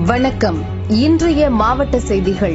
வணக்கம். இன்றைய மாவட்ட செய்திகள்.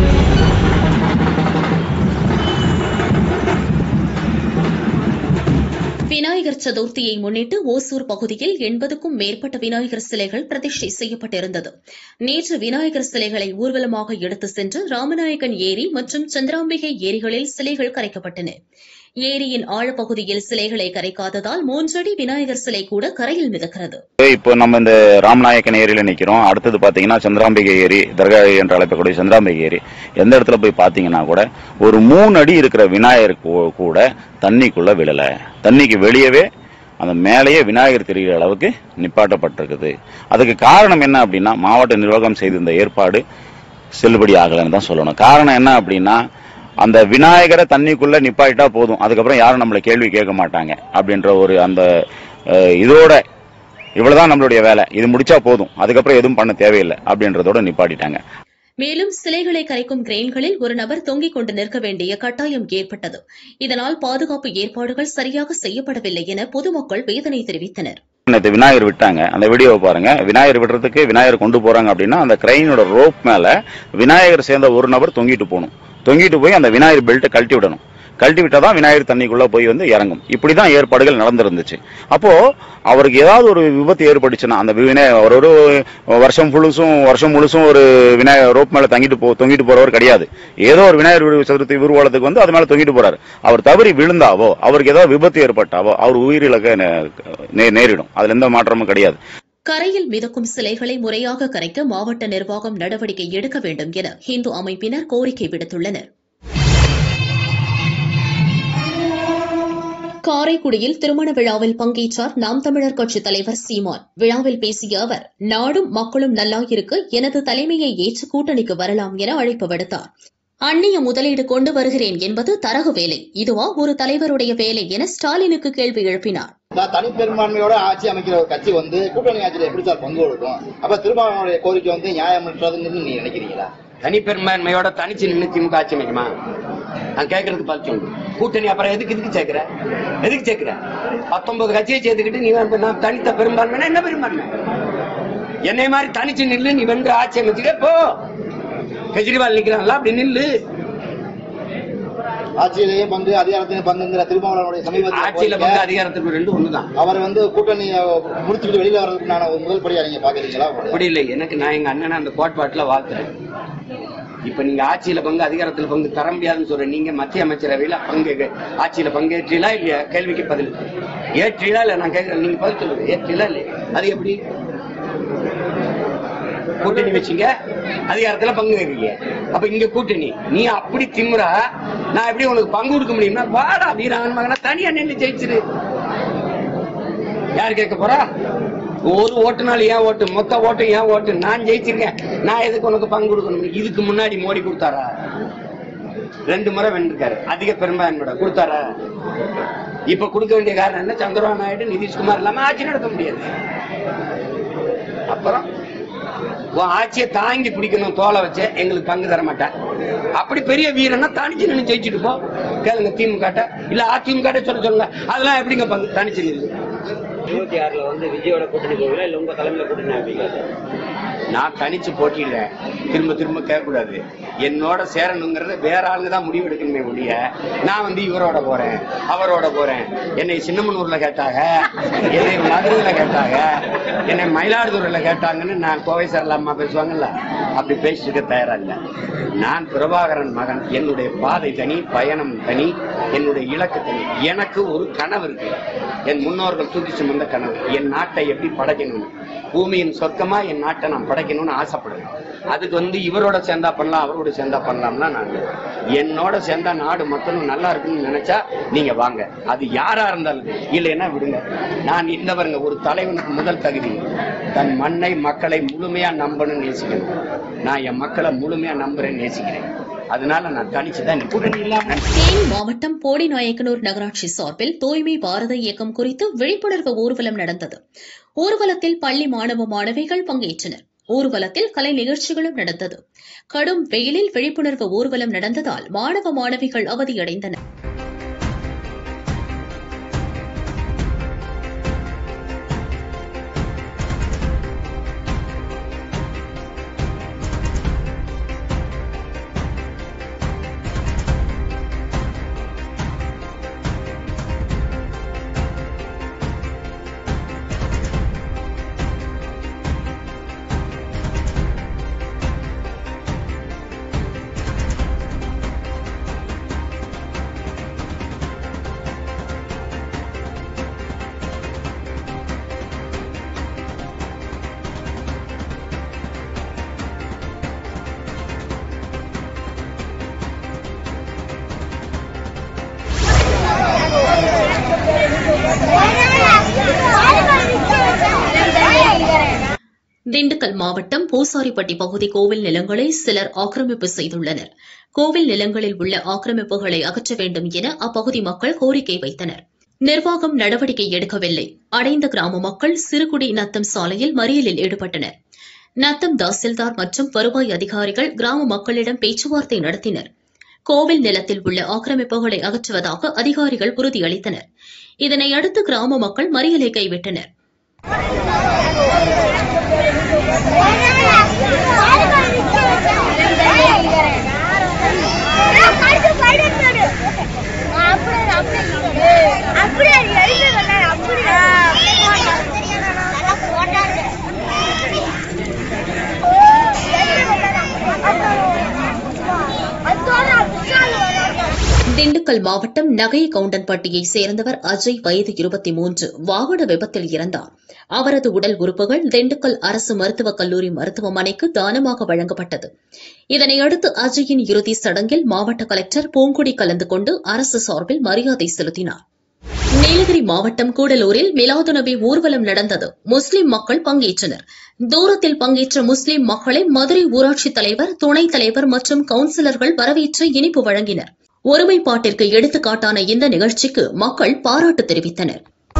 விநாயகர் சதுர்த்தியை முன்னிட்டு ஓசூர் பகுதியில் 80க்கும் மேற்பட்ட விநாயகர் சிலைகள் பிரதிஷ்டை செய்யப்பட்டிருந்தது. நேற்று விநாயகர் சிலைகளை ஊர்வலமாக எடுத்துச் சென்று ராமநாயக்கன் ஏரி மற்றும் சந்திராம்பிகை ஏரிகளில் சிலைகள் கரைக்கப்பட்டன. ஏரியின் ஆழப்பகுதியில் சிலைகளை கரைக்காததால் 3 அடி விநாயகர் சிலை கூட கரையில் மிதக்கிறது. இப்போ நம்ம இந்த ராமநாயக்கன் ஏரியில நிக்கிறோம். அடுத்தது பாத்தீங்கன்னா சந்திராம்பிகை ஏரி, தர்கா என்று அழைக்கக்கூடிய சந்திராம்பிகை ஏரி. எந்த இடத்துல போய் பாத்தீங்கன்னா கூட ஒரு 3 அடி இருக்கிற விநாயகர் கூட தண்ணிக்குள்ள விழல. தண்ணிக்கு வெளியவே அந்த மேலேயே விநாயகர் தெரிகிற அளவுக்கு நிப்பாட்டப்பட்டிருக்குது. அதுக்கு காரணம் என்ன அப்படின்னா, மாவட்ட நிர்வாகம் செய்த இந்த ஏற்பாடு செல்லுபடி ஆகலன்னு தான் சொல்லணும். காரணம் என்ன அப்படின்னா, அந்த விநாயகரை தண்ணிக்குள்ள நிப்பாட்டா போதும், அதுக்கப்புறம் யாரும் நம்மளை கேள்வி கேட்க மாட்டாங்க அப்படின்ற ஒரு அந்த இதோட இவ்வளவுதான் நம்மளுடைய வேலை, இது முடிச்சா போதும், அதுக்கப்புறம் எதுவும் பண்ண தேவையில்லை அப்படின்றதோட நிப்பாட்டிட்டாங்க. மேலும் சிலைகளை கரைக்கும் கிரெயின்களில் ஒரு நபர் தொங்கிக் கொண்டு நிற்க வேண்டிய கட்டாயம் ஏற்பட்டது. இதனால் பாதுகாப்பு ஏற்பாடுகள் சரியாக செய்யப்படவில்லை என பொதுமக்கள் வேதனை தெரிவித்தனர். விநாயகர் விட்டாங்க, அந்த வீடியோவை பாருங்க. விநாயகர் விடுறதுக்கு விநாயகர் கொண்டு போறாங்க அப்படின்னா அந்த கிரெயினோட ரோப் மேல விநாயகர் சேர்ந்த ஒரு நபர் தொங்கிட்டு போகணும். தொங்கிட்டு போய் அந்த விநாயகர் பெல்ட்டை கழட்டி விடணும். கழட்டி விட்டாதான் விநாயகர் தண்ணிக்குள்ள போய் வந்து இறங்கும். இப்படிதான் ஏற்பாடுகள் நடந்திருந்துச்சு. அப்போ அவருக்கு ஏதாவது ஒரு விபத்து ஏற்பட்டுச்சுன்னா அந்த ஒரு வருஷம் முழுசும் ஒரு விநாயகர் ரோப் மேல தொங்கிட்டு போறவர் கிடையாது. ஏதோ ஒரு விநாயகர் சதுர்த்தி ஊர்வலத்துக்கு வந்து அது மேல தொங்கிட்டு போறாரு. அவர் தவறி விழுந்தாவோ, அவருக்கு ஏதாவது விபத்து ஏற்பட்டாவோ அவர் உயிரிழக்க நேரிடும். அதுல எந்த மாற்றமும் கிடையாது. கரையில் மிதக்கும் சிலைகளை முறையாக கரைக்க மாவட்ட நிர்வாகம் நடவடிக்கை எடுக்க வேண்டும் என இந்து அமைப்பினர் கோரிக்கை விடுத்துள்ளனர். காரைக்குடியில் திருமண விழாவில் பங்கேற்றார் நாம் தமிழர் கட்சித் தலைவர் சீமான். விழாவில் பேசிய அவர், நாடும் மக்களும் நல்லாயிருக்க எனது தலைமையை ஏற்று கூட்டணிக்கு வரலாம் என அழைப்பு விடுத்தார். அந்நிய முதலீடு கொண்டு வருகிறேன் என்பது தரகு வேலை, இதுவா ஒரு தலைவருடைய வேலை என ஸ்டாலினுக்கு கேள்வி எழுப்பினார். தனிப்பெரும்பான்மையோட ஆட்சி அமைக்கிற ஒரு கட்சி வந்து கூட்டணி ஆட்சியில் எப்படி சார் பங்கு கொடுக்கும்? அப்ப திருமாவளவனுடைய கோரிக்கை வந்து நியாயமற்றதுன்னு நீங்க நினைக்கிறீங்களா? தனிப்பெரும்பான்மையோட தனிச்சு நின்று திமுக ஆட்சி அமைக்குமா? நான் கேட்கறதுக்கு பதில் சொல்லு. கூட்டணி அப்புறம் எதுக்கு சேர்க்கிற? 19 கட்சியை சேர்த்துக்கிட்டு நீ நான் தனித்த பெரும்பான்மைனா என்ன பெரும்பான்மை? என்னை மாதிரி தனிச்சு நில்லு, நீ வென்று ஆட்சி அமைச்சுக்க போ. கெஜ்ரிவால் நிக்கிறான்ல, அப்படி நில்லு. ஆட்சியிலேயே பங்கு அதிகாரத்தின் பங்குங்கிற திருமாவளவனுடைய சமீபத்தில் ஆட்சியில பங்கு அதிகாரத்துக்கு ரெண்டு ஒண்ணுதான். அவர் வந்து கூட்டணி முடிச்சுட்டு வெளியில வர்றதுக்குண்டான ஒரு முதல் படியா நீங்க பாக்குறீங்களா? அப்படி இல்லை. எனக்கு நான் எங்க அண்ணனை அந்த கோட்பாட்டுல வாழ்த்துறேன். இப்ப நீங்க ஆட்சியில பங்கு அதிகாரத்துல பங்கு தர முடியாதுன்னு சொல்ற நீங்க மத்திய அமைச்சரவையில பங்கு ஆட்சியில பங்கேற்றீங்களா இல்லையா? கேள்விக்கு பதில் ஏற்றீங்களா இல்ல? நான் கேட்கிறேன், நீங்க பதில் சொல்லுங்க. ஏற்றீங்களா இல்லையா? அது எப்படி கூட்டணி வச்சீங்க? அதிகாரத்துல பங்கு வைக்கிறீங்க. அப்ப இங்க கூட்டணி நீ அப்படி திமுறா, நான் எப்படி உனக்கு பங்கு கொடுக்க முடியும்னா வாடா வீராங்கன் மகனா தனியா நின்று ஜெயிச்சிரு. யாரு கேட்க போறா? ஒரு ஓட்டுனால ஏன் ஓட்டு, மொத்த ஓட்டு ஏன் ஓட்டு, நான் ஜெயிச்சிருக்கேன், நான் எதுக்கு உனக்கு பங்கு கொடுக்கணும்? இதுக்கு முன்னாடி மோடி கொடுத்தாரா? 2 முறை வென்றிருக்காரு, அதிக பெரும்பான்மையோட கொடுத்தாரா? இப்ப கொடுக்க வேண்டிய காரணம் என்ன? சந்திரபாபு நாயுடு நிதிஷ்குமார் இல்லாம ஆட்சி நடத்த முடியாது. அப்புறம் ஆட்சியை தாங்கி பிடிக்கணும் தோலை வச்சு, எங்களுக்கு பங்கு தர மாட்டேன். அப்படி பெரிய வீரன்னா தனிச்சு நின்று ஜெயிச்சுட்டு போ. கேளுங்க திமுக இல்ல அதிமுக சொல்லுங்க, அதெல்லாம் எப்படிங்க பங்கு? தனிச்சு நின்று 26ல வந்து விஜயோட கூட்டணி போகல, இல்ல உங்க தலைமையில கூட்டணி அமைக்கல. நான் தனிச்சு போட்டியில திரும்ப கேட்கக்கூடாது. என்னோட சேரணுங்கிறத வேற ஆளுங்க தான் முடிவு எடுக்கணுமே ஒழிய, நான் வந்து இவரோட போறேன் அவரோட போறேன். என்னை சின்னமனூர்ல கேட்டாங்க, என்னை மதுரையில கேட்டாங்க, என்னை மயிலாடுதுறையில கேட்டாங்கன்னு நான் கோவை சரலாமா பேசுவாங்கல்ல, அப்படி பேசிட்டு தயாரா இல்ல. நான் பிரபாகரன் மகன், என்னுடைய பாதை தனி, பயணம் தனி, என்னுடைய இலக்கு தனி. எனக்கு ஒரு கனவு இருக்கு, என் முன்னோர்கள் தூக்கி சுமந்த கனவு. என் நாட்டை எப்படி படைக்கணும், பூமியின் சொர்க்கமா என் நாட்டை நான் படைக்கணும்னு ஆசைப்படுறேன். அதுக்கு வந்து இவரோட சேர்ந்தா பண்ணலாம் அவரோட சேர்ந்தா பண்ணலாம்னா, நான் என்னோட சேர்ந்தா நாடு மக்களும் நல்லா இருக்குன்னு நினைச்சா நீங்க வாங்க, அது யாரா இருந்தாலும். இல்லைன்னா விடுங்க. நான் இருந்தவருங்க, ஒரு தலைவனுக்கு முதல் தகுதி தன் மண்ணை மக்களை முழுமையா நம்பணும்னு நேசிக்கணும். நான் என் மக்களை முழுமையா நம்புறேன்னு நேசிக்கிறேன். அதனால நான் தனிச்சுதான் கூட்டணி இல்லாம. தேனி மாவட்டம் போடிநாயக்கனூர் நகராட்சி சார்பில் தூய்மை பாரத இயக்கம் குறித்து விழிப்புணர்வு ஊர்வலம் நடந்தது. ஊர்வலத்தில் பள்ளி மாணவ மாணவிகள் பங்கேற்றனர். ஊர்வலத்தில் கலை நிகழ்ச்சிகளும் நடந்தது. கடும் வெயிலில் விழிப்புணர்வு ஊர்வலம் நடந்ததால் மாணவ மாணவிகள் அவதியடைந்தனர். திண்டுக்கல் மாவட்டம் பூசாரிப்பட்டி பகுதி கோவில் நிலங்களை சிலர் ஆக்கிரமிப்பு செய்துள்ளனர். கோவில் நிலங்களில் உள்ள ஆக்கிரமிப்புகளை அகற்ற வேண்டும் என அப்பகுதி மக்கள் கோரிக்கை வைத்தனர். நிர்வாகம் நடவடிக்கை எடுக்கவில்லை. அடைந்த கிராம மக்கள் சிறுகுடி நத்தம் சாலையில் மறியலில் ஈடுபட்டனர். நத்தம் தாசில்தார் மற்றும் வருவாய் அதிகாரிகள் கிராம மக்களிடம் பேச்சுவார்த்தை நடத்தினர். கோவில் நிலத்தில் உள்ள ஆக்கிரமிப்புகளை அகற்றுவதாக அதிகாரிகள் உறுதியளித்தனர். இதனையடுத்து கிராம மக்கள் மறியலை கைவிட்டனர். திண்டுக்கல் மாவட்டம் நகை கவுண்டன்பட்டியைச் சேர்ந்தவர் அஜய், வயது 23, வாகன விபத்தில் இறந்தார். அவரது உடல் உறுப்புகள் திண்டுக்கல் அரசு மருத்துவக் கல்லூரி மருத்துவமனைக்கு தானமாக வழங்கப்பட்டது. இதனையடுத்து அஜயின் இறுதிச் சடங்கில் மாவட்ட கலெக்டர் பூங்குடி கலந்து கொண்டு அரசு சார்பில் மரியாதை செலுத்தினார். நீலகிரி மாவட்டம் கூடலூரில் மிலாதுநபி ஊர்வலம் நடந்தது. முஸ்லிம் மக்கள் பங்கேற்றனர். தூரத்தில் பங்கேற்ற முஸ்லிம் மக்களை மதுரை ஊராட்சித் தலைவர், துணைத் தலைவர் மற்றும் கவுன்சிலர்கள் வரவேற்று இனிப்பு வழங்கினர். ஒருமைப்பாட்டிற்கு எடுத்துக்காட்டான இந்த நிகழ்ச்சிக்கு மக்கள் பாராட்டு தெரிவித்தனர்.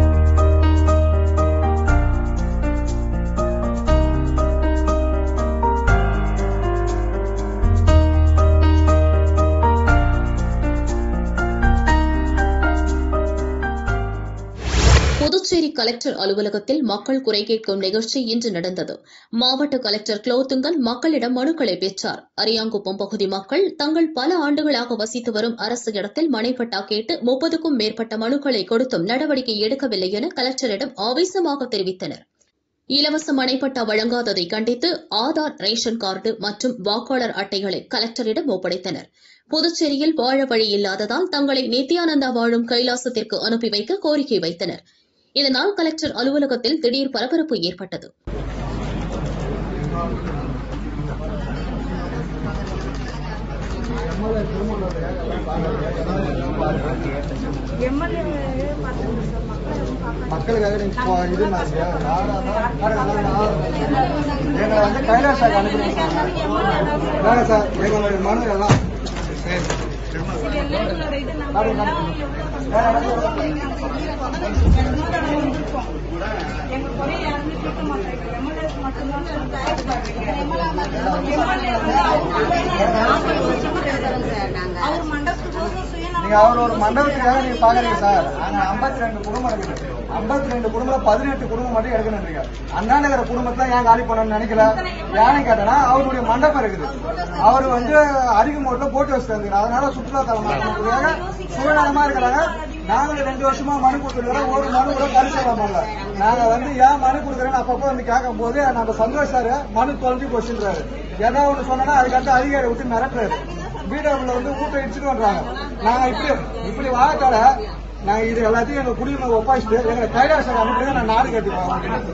புதுச்சேரி கலெக்டர் அலுவலகத்தில் மக்கள் குறை கேட்கும் நிகழ்ச்சி இன்று நடந்தது. மாவட்ட கலெக்டர் குலோத்துங்கன் மக்களிடம் மனுக்களை பெற்றார். அரியாங்குப்பம் பகுதி மக்கள் தங்கள் பல ஆண்டுகளாக வசித்து வரும் அரசு இடத்தில் மனைப்பட்டா கேட்டு 30க்கும் மேற்பட்ட மனுக்களை கொடுத்தும் நடவடிக்கை எடுக்கவில்லை என கலெக்டரிடம் ஆவேசமாக தெரிவித்தனர். இலவச மனைப்பட்டா வழங்காததை கண்டித்து ஆதார், ரேஷன் கார்டு மற்றும் வாக்காளர் அட்டைகளை கலெக்டரிடம் ஒப்படைத்தனர். புதுச்சேரியில் வாழ வழி இல்லாததால் தங்களை நித்யானந்தா வாழும் கைலாசத்திற்கு அனுப்பி வைக்க கோரிக்கை வைத்தனர். இதனால் கலெக்டர் அலுவலகத்தில் திடீர் பரபரப்பு ஏற்பட்டது. மக்களுக்காக எங்களை வந்து கைலாசாக்கு அனுப்பிடுங்க சார். எங்களுடைய மனு எல்லாம் நீங்க அவர் ஒரு மண்டபத்துக்காக நீங்க பாக்குறீங்க சார். நாங்க 52 குடும்பம் இருக்குது. 52 குடும்பம் 18 குடும்பம் மட்டும் எடுக்கணும்ன்றீங்க. அண்ணாநகர குடும்பத்துல ஏன் காலி பண்ணணும்னு நினைக்கல. ஏன்னு கேட்டனா அவருடைய மண்டபம் இருக்குது. அவர் வந்து அருகுமோட்ல போட்டு வச்சுட்டாங்க. அதனால சுற்றுலா தலமாக சூழ்நிலமா இருக்கிறாங்க. நாங்களும் 2 வருஷமா மனு கொடுத்துருக்கிறோம். ஒரு மனு கூட பரிசீலனை பண்ணல. நாங்க வந்து ஏன் மனு கொடுக்குறேன்னு அப்பப்போ வந்து கேட்கும் போது நம்ம சந்தோஷ் சார் மனு தொலைஞ்சு போச்சுன்றாரு. ஏதாவது ஒண்ணு சொன்னா அதுக்கடுத்து அதிகாரி விட்டு மிரட்டுறாரு. வீடுல வந்து ஊட்ட இடிச்சுட்டு வர்றாங்க. நாங்க இப்படி வாழத்தால நாங்க இது எல்லாத்தையும் எங்க குடியுரிமை ஒப்பாயிச்சுட்டு எங்களை கைலாசம் அனுப்பிட்டு நான் நாடு கட்டிப்போம்.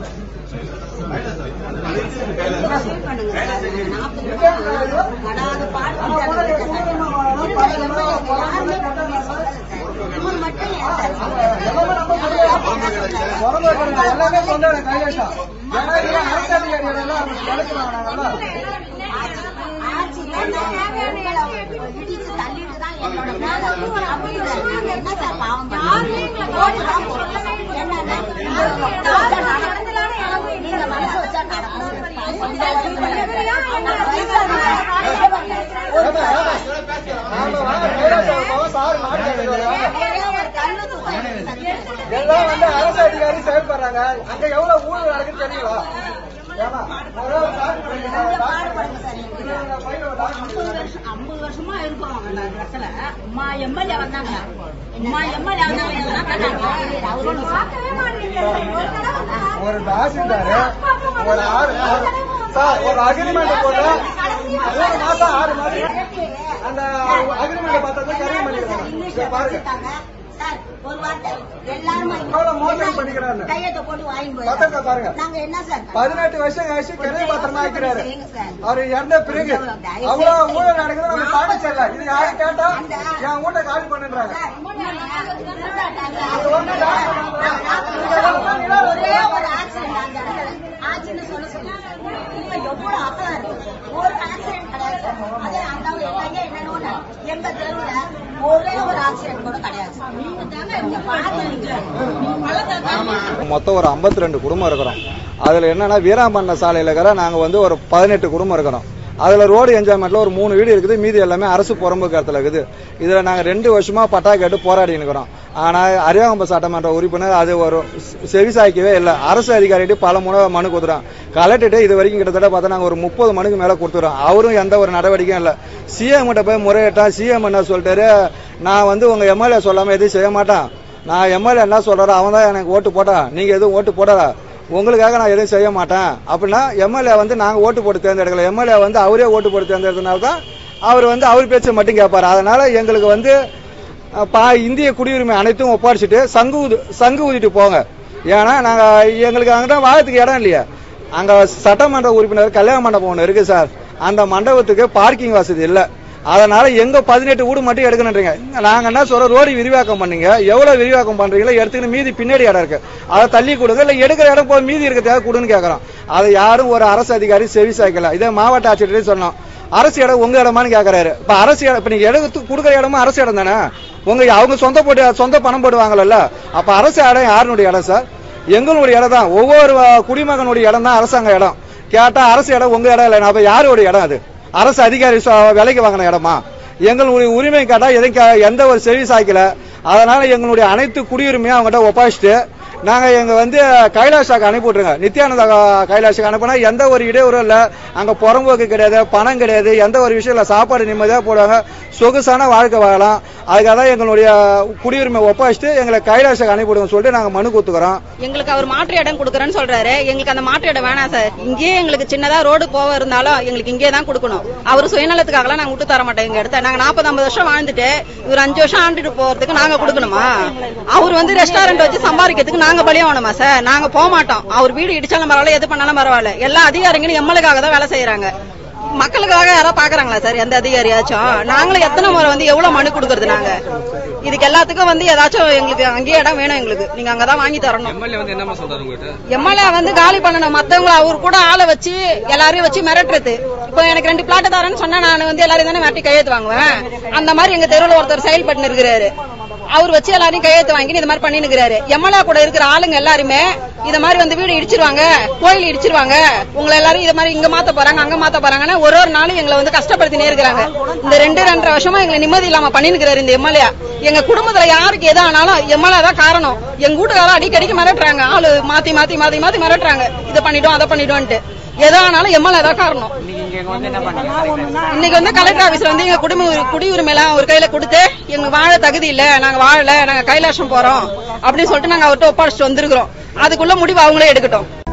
எல்லாமே சொன்னாங்க கைலாசம். அரசு அதிகாரிகள் எல்லாம் கிடைக்கிறாங்க. எல்லாம் வந்து அரசு அதிகாரி செயல்படுறாங்க. அங்க எவ்வளவு ஊழல் நடக்குன்னு தெரியுங்களா? 50 வருஷமா இருக்கிறோம் அந்த இடத்துல. அம்மா எம்எல்ஏ வந்தாங்க. ஒரு தாசில்தார் ஒரு அக்ரிமெண்ட் போட்டு 3 மாசம் 6 மாசம் அந்த அக்ரிமெண்ட் பார்த்தா கரையை பண்ணிருக்காங்க. பாருங்க ஒரு வார்த்தை எல்லாரும் கையெழுத்த போட்டு வாங்கி பாருங்க. நாங்க என்ன சார் 18 வருஷம் கழிச்சு கிணறு பத்திரமா இருக்கிறாரு. அவரு இறந்த பிறகு அவ்வளவு ஊழல் நடக்குது. நம்ம சாதிச்சல இது யாரு கேட்டா என் வீட்டை காலி பண்ணுறாங்க. ஒரே ஒரு ஆக்சிடென்ட் ஆச்சுன்னு சொல்ல சொன்னாங்க. இப்ப எவ்வளவு அக்கலா இருக்கு. ஒரு ஆக்சிடென்ட் கிடையாது. அதே அந்த என்னன்னு எங்க தெருவுல ஒரே ஒரு ஆக்சிடென்ட் கூட கிடையாது. மொத்தம் ஒரு 52 குடும்பம் இருக்கிறோம். அதுல என்னன்னா வீராம்பண்ண சாலையில இருக்கிற நாங்க வந்து ஒரு 18 குடும்பம் இருக்கிறோம். அதுல ரோடு என்ஜாய்மெண்ட்ல ஒரு 3 வீடு இருக்குது. மீதி எல்லாமே அரசு புறம்போக்கு இடத்துல இருக்குது. இதுல நாங்க 2 வருஷமா பட்டா கேட்டு போராடி இருக்கிறோம். ஆனா அரியாங்கம்பம் சட்டமன்ற உறுப்பினர் அது ஒரு செவிசாய்க்கவே இல்லை. அரசு அதிகாரிகிட்ட பல முறை மனு கொடுத்துறோம். கலெக்டர்கிட்ட இது வரைக்கும் கிட்டத்தட்ட பார்த்தா நாங்க ஒரு 30 மனுக்கு மேல கொடுத்துறோம். அவரும் எந்த ஒரு நடவடிக்கையும் இல்லை. சிஎம் கிட்ட போய் முறையிட்டா சிஎம் என்ன சொல்லிட்டாரு, நான் வந்து உங்க எம்எல்ஏ சொல்லாம எதுவும் செய்ய மாட்டேன். நான் எம்எல்ஏ என்ன சொல்றாரோ அவன் தான் எனக்கு ஓட்டு போட்டா, நீங்க எதுவும் ஓட்டு போடாத, உங்களுக்காக நான் எதுவும் செய்ய மாட்டேன் அப்படின்னா எம்எல்ஏ வந்து நாங்க ஓட்டு போட்டு தேர்ந்தெடுக்கல. எம்எல்ஏ வந்து அவரே ஓட்டு போட்டு தேர்ந்தெடுத்தனால தான் அவர் வந்து அவர் பேச்சை மட்டும் கேட்பாரு. அதனால எங்களுக்கு வந்து இந்திய குடியுரிமை அனைத்தும் ஒப்படைச்சிட்டு சங்கு ஊதிட்டு போங்க. ஏன்னா நாங்க எங்களுக்கு அங்கதான் வாழத்துக்கு இடம் இல்லையா. அங்க சட்டமன்ற உறுப்பினர் கல்யாண மண்டபம் ஒண்ணு இருக்கு சார். அந்த மண்டபத்துக்கு பார்க்கிங் வசதி இல்ல. அதனால எங்க 18 வீடு மட்டும் எடுக்கணுன்றீங்க. நாங்க என்ன சொல்றோம், ரோடு விரிவாக்கம் பண்ணீங்க. எவ்வளவு விரிவாக்கம் பண்றீங்களோ எடுத்துக்கிட்டு மீதி பின்னாடி இடம் இருக்கு, அதை தள்ளி கொடுங்க. இல்ல எடுக்கிற இடம் போய் மீதி இருக்கிறதாக கொடுன்னு கேட்கறோம். அதை யாரும் ஒரு அரசு அதிகாரி செவி சாய்க்கல. இதே மாவட்ட ஆட்சியர் சொன்னோம், அரசு இடம் உங்க இடமான்னு கேட்கறாரு. இப்ப அரசு இடம் இப்ப நீங்க எடுத்து கொடுக்குற இடமும் அரசு இடம் தானே. அவங்க சொந்த பணம் போடுவாங்கல்ல. அப்ப அரசு இடம் யாருடைய இடம் சார்? எங்களுடைய இடம் தான். ஒவ்வொரு குடிமகனுடைய இடம் தான் அரசாங்க இடம். கேட்டா அரசு இடம் உங்க இடம் இல்லை. அப்ப யாருடைய இடம் அது? அரசு அதிகாரி விலைக்கு வாங்கின இடமா? எங்களுடைய உரிமை கேட்டா எந்த ஒரு செவி சாய்க்கல. அதனால எங்களுடைய அனைத்து குடியுரிமையும் அவங்ககிட்ட ஒப்பாச்சிட்டு நாங்க வந்து கைலாஷாக்கு அனுப்பி விட்டுருங்க. நித்யானந்தா கைலாஷுக்கு அனுப்பினா எந்த ஒரு இடையூறும் இல்ல. அங்க புறம்போக்கு கிடையாது, பணம் கிடையாது, எந்த ஒரு விஷயம் இல்ல. சாப்பாடு நிம்மதியா போடுவாங்க, சொகுசான வாழ்க்கை வாழலாம். அதுக்காக தான் எங்களுடைய குடியுரிமை ஒப்பாச்சிட்டு எங்களை கைலாஷுக்கு அனுப்பிவிடுங்க சொல்லிட்டு நாங்க மனு கொடுத்துக்கிறோம். எங்களுக்கு அவர் மாற்று இடம் கொடுக்குறேன்னு சொல்றாரு. எங்களுக்கு அந்த மாற்று இடம் வேணாம் சார். இங்கேயே எங்களுக்கு சின்னதா ரோடு போக இருந்தாலும் எங்களுக்கு இங்கே தான் கொடுக்கணும். அவர் சுயநலத்துக்காகலாம் நாங்க விட்டு தர மாட்டோம். எங்க இடத்த நாங்க 40-50 வருஷம் வாழ்ந்துட்டு இவர் 5 வருஷம் ஆண்டுட்டு போறதுக்கு நாங்க கொடுக்கணுமா? அவர் வந்து ரெஸ்டாரண்ட் வச்சு சம்பாதிக்கிறதுக்கு நாங்க பலியாகணுமா சார்? நாங்க போக மாட்டோம். அவர் வீடு இடிச்சாலும் பரவாயில்ல, எது பண்ணாலும் பரவாயில்ல. எல்லா அதிகாரிகளும் எம்எல்ஏக்காக தான் வேலை செய்யறாங்க. மக்களுக்காக யாராவது பாக்குறாங்களா சார்? எந்த அதிகாரியாச்சும்? நாங்களும் எத்தனை முறை வந்து எவ்வளவு மனு கொடுக்கறது? நாங்க இதுக்கு எல்லாத்துக்கும் வந்து ஏதாச்சும் எங்களுக்கு அங்கேயே இடம் வேணும். எங்களுக்கு நீங்க அங்கதான் வாங்கி தரணும். எம்எல்ஏ வந்து காலி பண்ணணும். மத்தவங்க அவர் கூட ஆளை வச்சு எல்லாரையும் வச்சு மிரட்டுறது. இப்போ எனக்கு 2 பிளாட் தரேன்னு சொன்னா நான் வந்து எல்லாரையும் தானே மிரட்டி கையெழுத்து வாங்குவேன். அந்த மாதிரி எங்க தெருவில் ஒருத்தர் செயல்பட்டு இருக்கிறாரு. அவர் வச்சு எல்லாரையும் கையெழுத்து வாங்கி இந்த மாதிரி பண்ணிட்டு இருக்கிறாரு. எம்எல்ஏ கூட இருக்கிற ஆளுங்க எல்லாருமே இத மாதிரி வந்து வீடு இடிச்சிருவாங்க, கோயில் இடிச்சிருவாங்க, உங்களை எல்லாரும் இத மாதிரி இங்க மாத்த போறாங்க அங்க மாத்த போறாங்கன்னு ஒரு நாளும் எங்களை வந்து கஷ்டப்படுத்தினே இருக்கிறாங்க. இந்த 2-2.5 வருஷமா எங்களை நிம்மதி இல்லாம பண்ணிட்டு இருக்கிறாரு இந்த எம்எல்ஏ. எங்க குடும்பத்துல யாருக்கு எது ஆனாலும் எம்எல்ஏ தான் காரணம். எங்க வீட்டுக்காரர் அடிக்கடிக்கு மிரட்டுறாங்க. ஆளு மாத்தி மாத்தி மாத்தி மாத்தி மிரட்டுறாங்க. இதை பண்ணிட்டோம் அதை பண்ணிட்டோம்ட்டு. எதோ ஆனாலும் எம்எல்ஏ தான் காரணம். இன்னைக்கு வந்து கலெக்டர் ஆபீஸ்ல வந்து எங்க குடியுரிமை எல்லாம் ஒரு கையில கொடுத்து எங்க வாழ தகுதி இல்ல, நாங்க வாழல, நாங்க கைலாசம் போறோம் அப்படின்னு சொல்லிட்டு நாங்க அவர்கிட்ட ஒப்படைச்சிட்டு வந்திருக்கிறோம். அதுக்குள்ள முடிவு அவங்களே எடுக்கட்டும்.